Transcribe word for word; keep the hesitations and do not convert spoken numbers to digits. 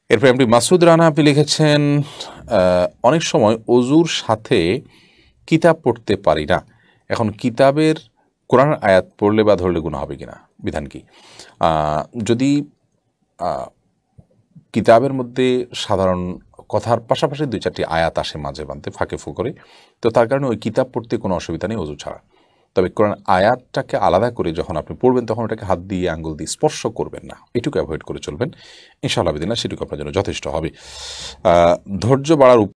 এরপর আপনি মাসুদ রানা আপনি লিখেছেন অনেক সময় অজুর সাথে কিতাব পড়তে পারি না, এখন কিতাবের কোরআন আয়াত পড়লে বা ধরলে গুনাহ হবে কিনা, বিধান কি? যদি কিতাবের মধ্যে সাধারণ কথার পাশাপাশি দুই চারটি আয়াত আসে মাঝে মাঝে ফাঁকে ফুকরে, তো তার কারণে ওই কিতাব পড়তে কোনো অসুবিধা নেই অজু ছাড়া। তবে কোরআন আয়াতটাকে আলাদা করে যখন আপনি পড়বেন তখন ওটাকে হাত দিয়ে আঙ্গুল দিয়ে স্পর্শ করবেন না, এটুকু অ্যাভয়েড করে চলবেন। ইনশাআল্লাহ বিদিনা সেটুকু আপনার জন্য যথেষ্ট হবে। ধৈর্য বাড়ার